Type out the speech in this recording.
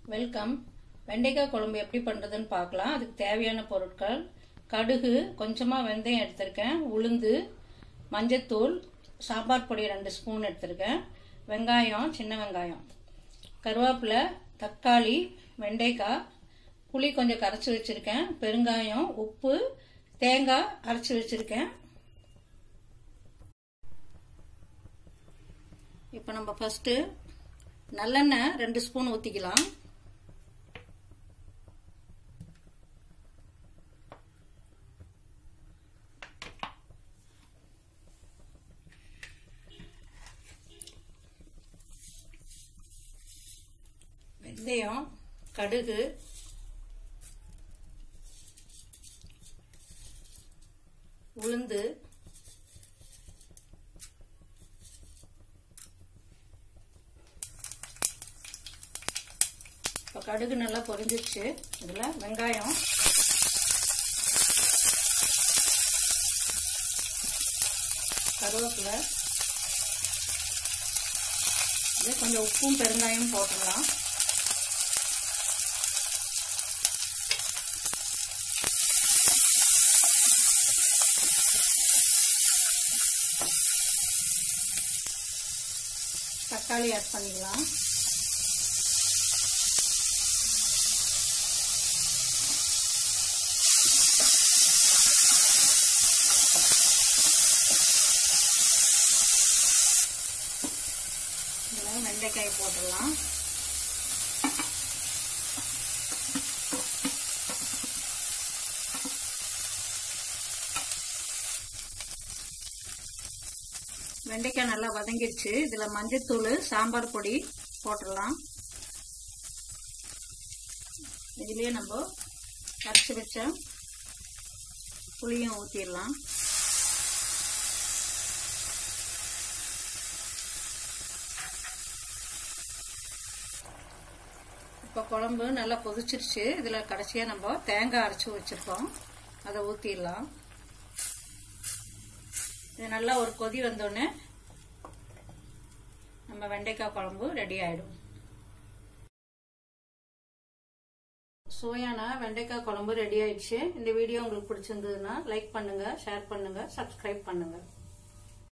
Welcome. வெண்டைக்காய் குழம்பு எப்படி பண்ணுறதுன்னு பார்க்கலாம். அதுக்கு தேவையான பொருட்கள்: கடுகு, கொஞ்சமாக வெந்தயம் எடுத்திருக்கேன், உளுந்து, மஞ்சத்தூள், சாம்பார் பொடி 2 ஸ்பூன் எடுத்திருக்கேன், வெங்காயம், சின்ன வெங்காயம், கருவேப்பிலை, தக்காளி, வெண்டைக்காய், புளி கொஞ்சம் கரைச்சி வச்சுருக்கேன், பெருங்காயம், உப்பு, தேங்காய் அரைச்சி வச்சுருக்கேன். இப்போ நம்ம ஃபஸ்ட்டு நல்லெண்ணெய் 2 ஸ்பூன் ஊற்றிக்கலாம். வெந்தயம், கடுகு, உளுந்து, இப்போ கடுகு நல்லா பொரிஞ்சிருச்சு. இதில் வெங்காயம், கருவேப்பிலை, இது கொஞ்சம் உப்பும் பெருங்காயம் போட்டுடலாம். தக்காளி ஆட் பண்ணிக்கலாம். இதில் வெண்டைக்காய் போட்டுடலாம். வெண்டைக்காய் நல்லா வதங்கிடுச்சு. இதில் மஞ்சத்தூள், சாம்பார் பொடி போட்டுடலாம். இதுலேயே நம்ம கரைச்சி வச்ச புளியும் ஊற்றிடலாம். இப்போ குழம்பு நல்லா கொதிச்சிருச்சு. இதில் கடைசியாக நம்ம தேங்காய் அரைச்சி வச்சுருக்கோம், அதை ஊற்றிடலாம். இது நல்லா ஒரு கொதி வந்தோடனே நம்ம வெண்டைக்காய் குழம்பு ரெடி ஆயிடும். சுவையான வெண்டைக்காய் குழம்பு ரெடி ஆயிடுச்சு. இந்த வீடியோ உங்களுக்கு பிடிச்சிருந்ததுன்னா லைக் பண்ணுங்க, ஷேர் பண்ணுங்க, சப்ஸ்கிரைப் பண்ணுங்க.